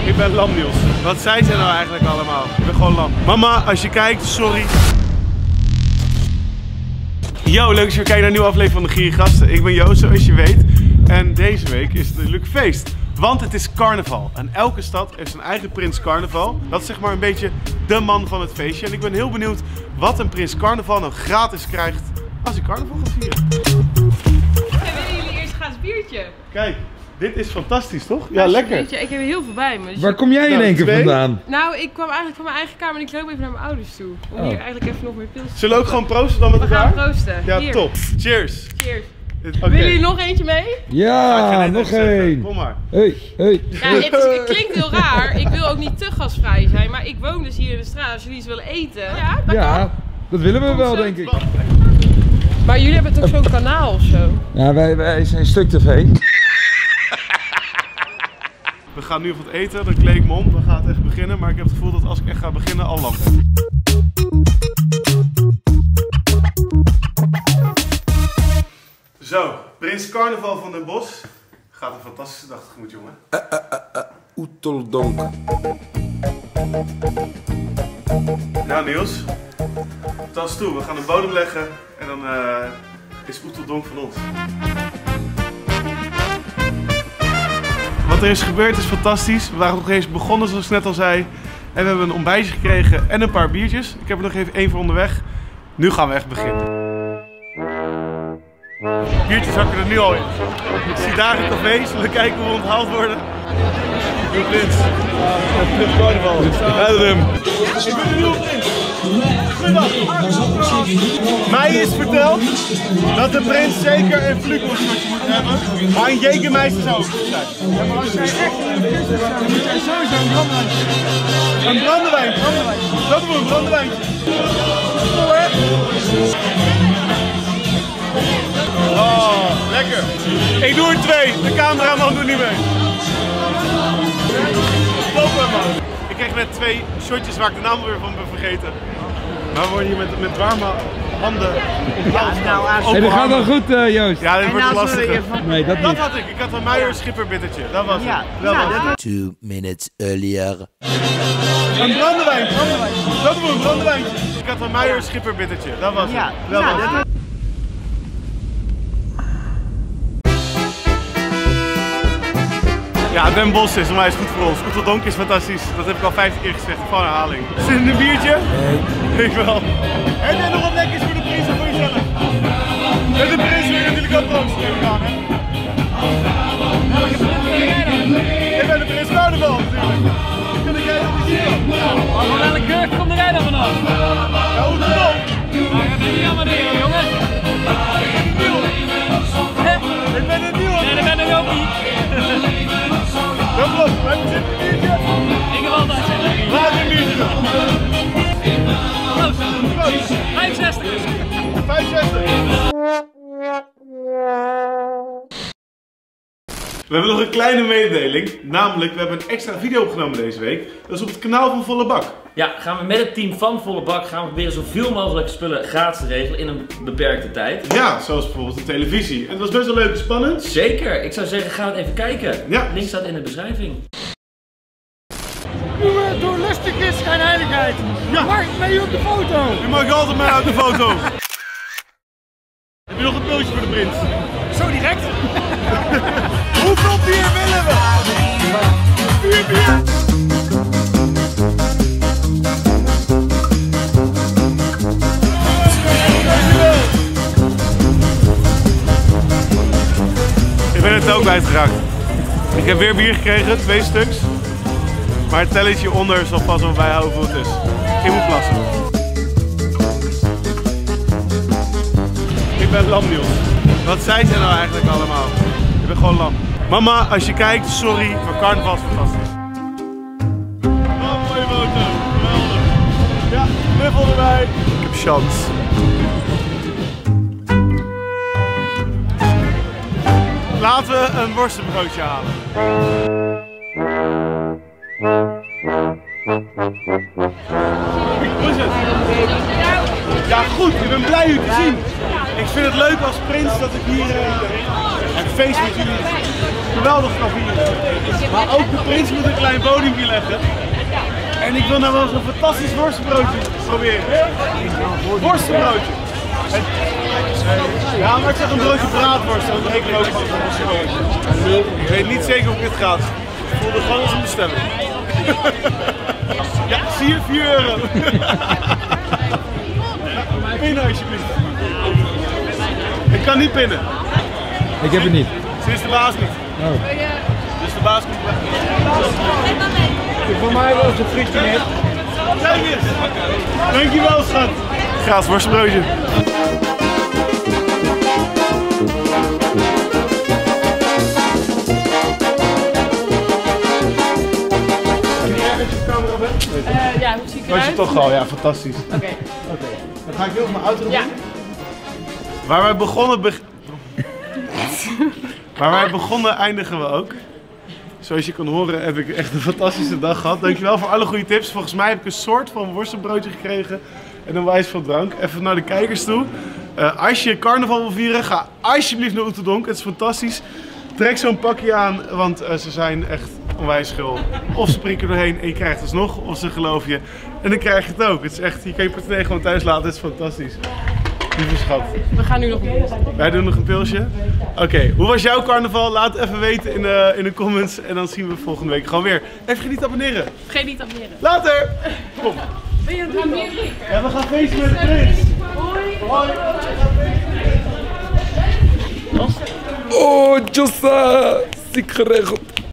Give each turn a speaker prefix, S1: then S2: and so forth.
S1: Ik ben lam, Niels. Wat zei ze nou eigenlijk allemaal? Ik ben gewoon lam. Mama, als je kijkt, sorry. Yo, leuk dat je weer kijkt naar een nieuwe aflevering van de Gierige Gasten. Ik ben Joost, zoals je weet. En deze week is het natuurlijk feest. Want het is carnaval. En elke stad heeft zijn eigen prins carnaval. Dat is zeg maar een beetje de man van het feestje. En ik ben heel benieuwd wat een prins carnaval nou gratis krijgt als hij carnaval gaat vieren.
S2: Willen jullie eerst gratis biertje?
S1: Kijk, dit is fantastisch, toch? Ja, lekker.
S2: Ik heb er heel veel bij me. Dus
S3: waar kom jij in één keer vandaan?
S2: Nou, ik kwam eigenlijk van mijn eigen kamer en ik loop even naar mijn ouders toe. Om hier eigenlijk even nog meer pils te
S1: Zullen we ook gewoon proosten dan met elkaar?
S2: We gaan proosten.
S1: Ja,
S2: hier.
S1: top. Cheers.
S2: Cheers.
S1: Okay.
S2: Willen jullie nog eentje mee?
S3: Ja, nog één.
S1: Kom maar.
S3: Hey.
S2: Ja, het klinkt heel raar. Ik wil ook niet te gastvrij zijn, maar ik woon dus hier in de straat. Als jullie iets willen eten, ja, dat kan.
S3: Dat willen we wel, denk ik.
S2: Maar jullie hebben toch zo'n kanaal of zo?
S3: Ja, wij zijn Stuk TV.
S1: We gaan nu wat eten, dan kleed ik me om. We gaan echt beginnen, maar ik heb het gevoel dat als ik echt ga beginnen, al lam ben. Zo, Prins Carnaval van Den Bosch. Gaat een fantastische dag tegemoet, jongen.
S3: Oeteldonk.
S1: Nou Niels, tas toe. We gaan een bodem leggen en dan is Oeteldonk van ons. Wat er is gebeurd is fantastisch. We waren nog eens begonnen, zoals ik net al zei. En we hebben een ontbijtje gekregen en een paar biertjes. Ik heb er nog even één voor onderweg. Nu gaan we echt beginnen. Biertjes zakken er nu al in. Ik zie daar een café, zullen we kijken hoe we onthaald worden. De prins. Prins Carnaval. Adam. Ik ben de nieuwe prins. Goedendag. Mij is verteld dat de prins zeker een flukelshotje moet hebben, maar een Jägermeister zou ook goed zijn. Ja, maar als jij echt een prins wil zijn, dan moet jij sowieso een brandewijntje. Een brandewijn. Dat doen we, een brandewijntje. Oh, lekker. Ik doe er 2. De cameraman doet niet mee. Top, man. Ik kreeg net 2 shotjes waar ik de naam weer van ben vergeten. Maar we worden hier met warme handen onthaald.
S3: Hey, dat gaat wel goed, Joost.
S1: Ja, dit wordt een lastige.
S3: Nee, dat niet.
S1: had ik. Ik had een Meijer schipperbittertje. Dat was het. Dat was het.
S4: 2 minutes earlier.
S1: Een brandewijn. Dat doen we, een brandewijntje. Ik had een Meijer schipperbittertje. Dat was het. Dat was het. Ja, Den Bosch is onwijs goed voor ons. Oeteldonk is fantastisch. Dat heb ik al 50 keer gezegd. Van herhaling. Zit in een biertje? Nee. Ik wel. Heb jij nog wat lekkers voor de prins of voor jezelf? Met de prins wil je natuurlijk ook proosten gaan, hè? Welke prins wil jij dan? Ik ben de prins Carnaval natuurlijk. Kun ik jij dat niet zien?
S5: Maar van welke kurk komt jij dan vanaf?
S1: Ja, Oeteldonk.
S5: Maar dat ben je allemaal dingen, jongen.
S1: Ik ben een nieuwe.
S5: Nee, dat ben ik ook niet.
S1: Dat klopt, maar zit een biertje?
S5: Ik heb altijd zin.
S1: Laat een biertje.
S5: Proost. 65 is.
S1: 65. We hebben nog een kleine mededeling, namelijk we hebben een extra video opgenomen deze week. Dat is op het kanaal van Volle Bak.
S6: Ja, gaan we met het team van Volle Bak gaan we proberen zoveel mogelijk spullen gratis te regelen in een beperkte tijd.
S1: Ja, zoals bijvoorbeeld de televisie. En dat was best wel leuk en spannend.
S6: Zeker, ik zou zeggen ga het even kijken.
S1: Ja.
S6: Link staat in de beschrijving.
S5: Door lustig is geen heiligheid.
S1: Ja.
S5: Mark mee op de foto.
S1: Je mag altijd mee uit de foto. Heb je nog een pilsje voor de prins?
S5: Zo direct.
S1: Hoeveel bier willen we? 4 bier. Ik ben het ook kwijtgeraakt. Ik heb weer bier gekregen, 2 stuks. Maar het telletje onder zal pas wel bijhouden hoeveel het is. Ik moet plassen. Ik ben lam, Niels. Wat zei ze nou eigenlijk allemaal? Ik ben gewoon lam. Mama, als je kijkt, sorry, maar carnaval is fantastisch. Oh, mooie foto. Geweldig. Ja, knuffel erbij. Ik heb chance. Laten we een worstenbroodje halen. Hoe is het? Ja goed, ik ben blij u te zien. Ik vind het leuk als prins dat ik hier Het feest met jullie geweldig kan vieren. Maar ook de prins moet een klein podiumpje leggen. En ik wil nou wel eens een fantastisch worstenbroodje proberen. Worstenbroodje. Ja, maar ik zeg een broodje braadworst, dan denk ik ook van een worstenbroodje. Ik weet niet zeker hoe dit gaat. Ik voelde gewoon als een bestelling. Ja, zie je, €4. Pinnen alsjeblieft. Ik kan niet pinnen.
S3: Ik heb het niet.
S1: Ze is de baas niet.
S3: Oh.
S1: Dus de baas komt weg.
S5: Voor mij wel eens een frietje net.
S1: Kijk eens. Dankjewel schat. Gratis worstenbroodje.
S2: Ja, hoe zie ik
S1: Was je
S2: eruit?
S1: toch al? Ja, fantastisch.
S2: Oké.
S1: Dan ga ik heel mijn auto doen.
S2: Ja.
S1: Waar wij begonnen eindigen we ook. Zoals je kan horen heb ik echt een fantastische dag gehad. Dankjewel voor alle goede tips. Volgens mij heb ik een soort van worstenbroodje gekregen en een wijs van drank. Even naar de kijkers toe. Als je carnaval wil vieren, ga alsjeblieft naar Oeterdonk. Het is fantastisch. Trek zo'n pakje aan, want ze zijn echt onwijs gul. Of ze prikken doorheen en je krijgt het alsnog, of ze geloven je. En dan krijg je het ook. Het is echt, je kan je portemonnee gewoon thuis laten. Het is fantastisch. Lieve schat.
S2: We gaan nu nog een pilsje.
S1: Wij doen nog een pilsje. Oké, hoe was jouw carnaval? Laat het even weten in de comments. En dan zien we volgende week gewoon weer. En vergeet niet te abonneren.
S2: Vergeet niet te abonneren.
S1: Later! Kom.
S2: Ben je aan het doen?
S1: Ja, we gaan feesten met de prins. Hoi.
S3: Oh, Jossa! Ziek geregeld.